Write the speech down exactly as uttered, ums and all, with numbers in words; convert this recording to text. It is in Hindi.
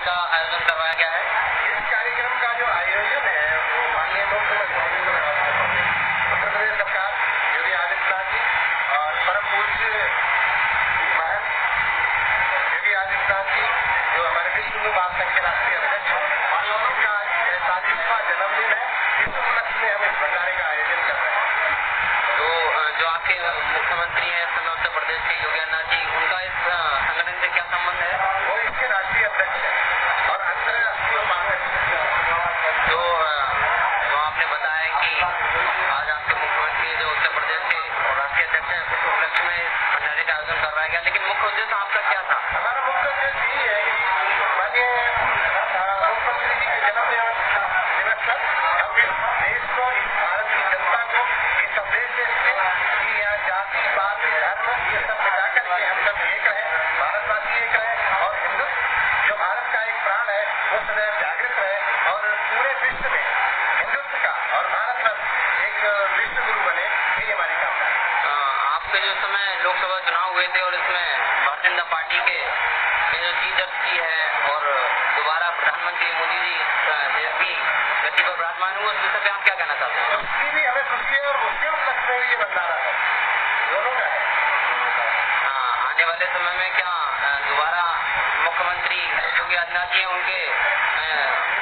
का आयोजन करवाया गया है। इस कार्यक्रम का जो आयोजन है वो माननीय मुख्यमंत्री उत्तर प्रदेश सरकार योगी आदित्यनाथ जी और परम पूज्य महंत योगी आदित्यनाथ जी जो हमारे विश्व हिंदू महासंघ के राष्ट्रीय अध्यक्ष हैं, उनका पैंतालीसवां जन्मदिन है। इस उपलक्ष्य में हम इस भंडारे का आयोजन कर रहे हैं। तो जो आपके मुख्यमंत्री हैं उत्तर प्रदेश के योगी आदित्यनाथ जी, उनका इस संगठन से क्या संबंध है? वो इसके राष्ट्रीय अध्यक्ष हैं और अंतर्राष्ट्रीय उपाध्यक्ष हैं। तो जो आपने बताया कि आज आपके मुख्यमंत्री जो उत्तर प्रदेश के राष्ट्रीय अध्यक्ष हैं, उस उपलक्ष्य में इस भंडारे का आयोजन कर रहा है, लेकिन मुख्य उद्देश्य आपका क्या था? हमारा मुख्य उद्देश्य यही है कि माननीय मुख्यमंत्री जी के जन्म दिवस पर हम इस देश को, इस भारत की जनता को ये संदेश देते हैं कि यहाँ जाति पात धर्म ये सब मिटा करके हम सब एक रहे, भारतवासी एक रहे और हिंदू जो भारत का एक प्राण है वो सदैव जागृत रहे और पूरे विश्व में हिंदुत्व का और भारत का एक विश्व गुरु बने, यही हमारी कामना है। आपके जो समय लोकसभा चुनाव हुए थे और इसमें भारतीय जनता पार्टी के जो जीत दर्ज की है और दोबारा प्रधानमंत्री मोदी जी देश की गति पर विराजमान हुए, उस विषय पे आप क्या कहना चाहते हैं? उसकी भी हमें खुशी है और उसके उपलक्ष्य में भी ये भंडारा है, दोनों का है। हाँ, आने वाले समय में क्या दोबारा मुख्यमंत्री योगी आदित्यनाथ जी उनके